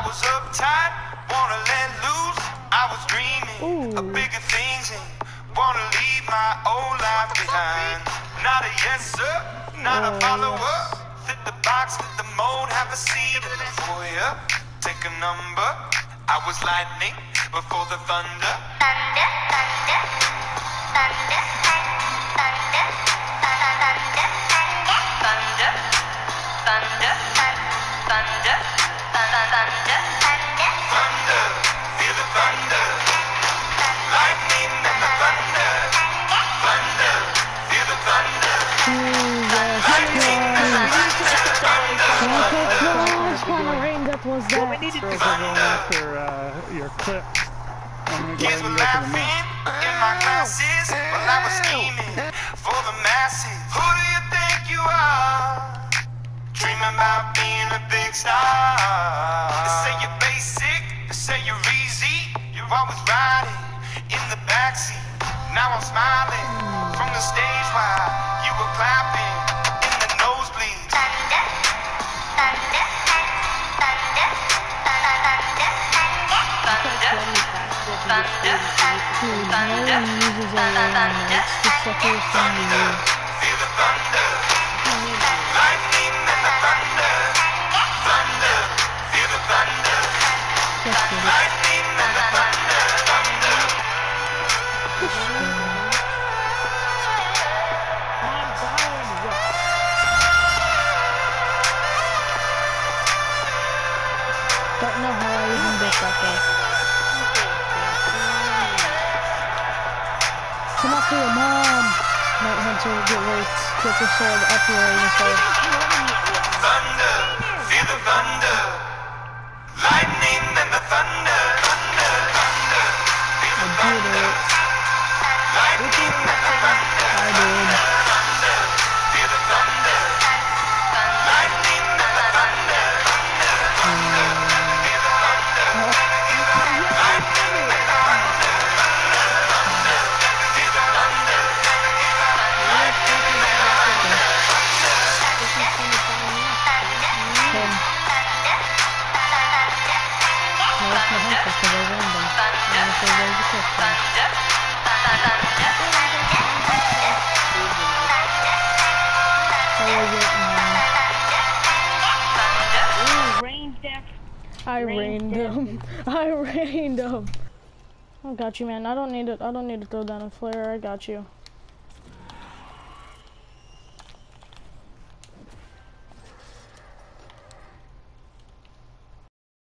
was uptight, wanna let loose. I was dreaming of bigger things and wanna leave my old life behind. Not a yes sir, not a follower. Fit the box, fit the mold, have a seat in the foyer. Take a number. I was lightning before the thunder. Thunder, thunder, thunder, thunder, thunder, thunder, thunder, thunder, thunder, thunder, thunder, feel the thunder. Lightning and the thunder. Thunder, feel the thunder. Lightning and the thunder. That was that. Well, we needed to after your clip. Kids were laughing in my classes while I was scheming for the masses. Who do you think you are? Dreaming about being a big star. They say you're basic, they say you're easy. You're always riding in the backseat. Now I'm smiling from the stage while you were clapping in the nosebleeds. Thunder, thunder, thunder, thunder, thunder, thunder, thunder, thunder, feel the thunder. Lightning and the thunder. Thunder, feel the thunder. Lightning and the thunder. Thunder. Don't know how I even did that though. Come up to your mom! Night Hunter, get your sword up your sword. Thunder, feel the thunder. Lightning and the thunder. Thunder, thunder, feel the thunder. Lightning and the thunder. I did. Thunder, feel the thunder. Lightning and the thunder. Thunder, feel the thunder. Lightning and the thunder. Thunder, feel the thunder. Lightning and the thunder. I rained him. I rained him. I got you, man. I don't need to throw down a flare. I got you.